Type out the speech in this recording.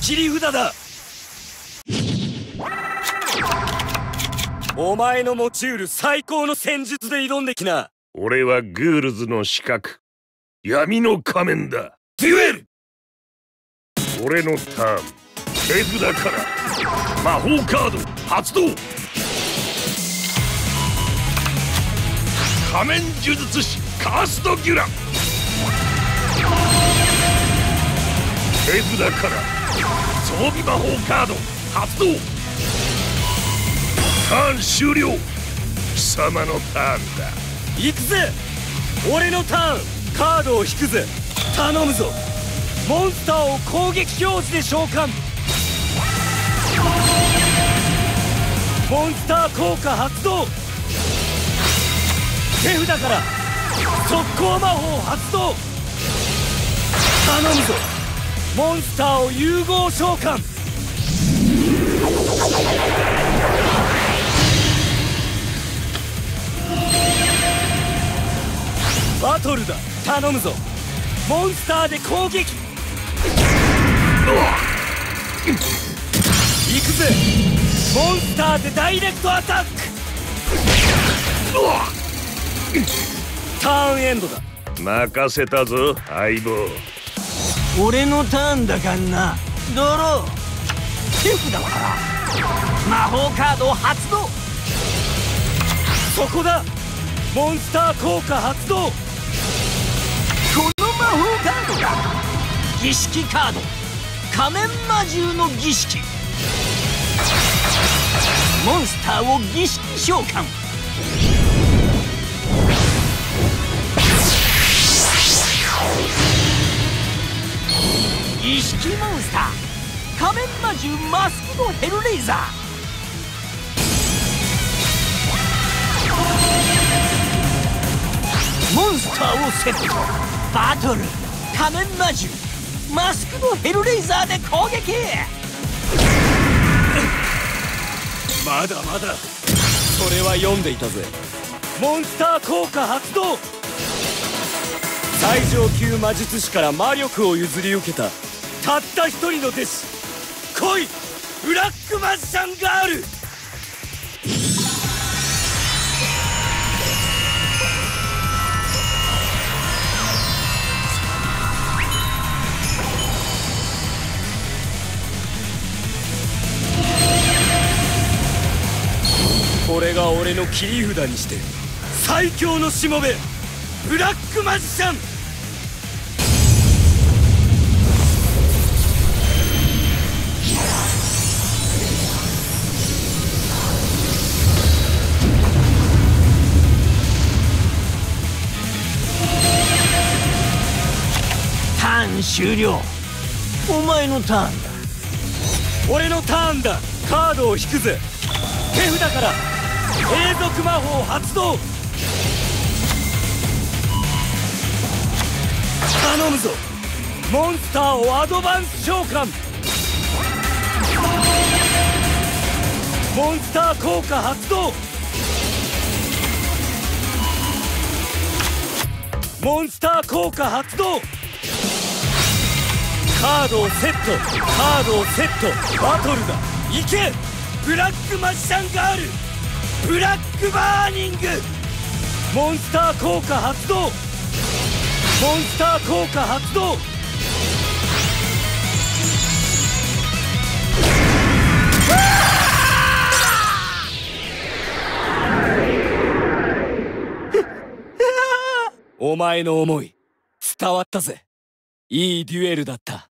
切り札だ。お前の持ち得る最高の戦術で挑んできな。 俺はグールズの刺客、闇の仮面だ。 デュエル。 俺のターン、手札から魔法カード発動。仮面呪術師カースト・ギュラ。手札から装備魔法カード発動。ターン終了。貴様のターンだ。 行くぜ。俺のターン、カードを引くぜ。頼むぞ。モンスターを攻撃表示で召喚。モンスター効果発動。手札から速攻魔法発動。頼むぞ。モンスターを融合召喚。バトルだ。頼むぞ。モンスターで攻撃。行くぜ。モンスターでダイレクトアタック。ターンエンドだ。 任せたぞ相棒。 俺のターンだかんな。ドロー。手札から魔法カードを発動。 そこだ。モンスター効果発動。 この魔法カードだ。儀式カード、仮面魔獣の儀式。モンスターを儀式召喚。儀式モンスター、仮面魔獣マスクドヘルレイザー。モンスターをセット。バトル、仮面魔獣マスクドヘルレイザーで攻撃。 まだまだ。それは読んでいたぜ。モンスター効果発動。最上級魔術師から魔力を譲り受けたたった一人の弟子。来い、ブラックマジシャンガール。これが俺の切り札にして最強のしもべ、ブラックマジシャン。 ターン終了。お前のターンだ。 俺のターンだ。カードを引くぜ。手札から永続魔法発動。頼むぞ。モンスターをアドバンス召喚。モンスター効果発動。モンスター効果発動。カードをセット。カードをセット。バトルだ。行け、ブラックマジシャンガール。ブラックバーニング。モンスター効果発動。モンスター効果発動。お前の思い伝わったぜ。いいデュエルだった。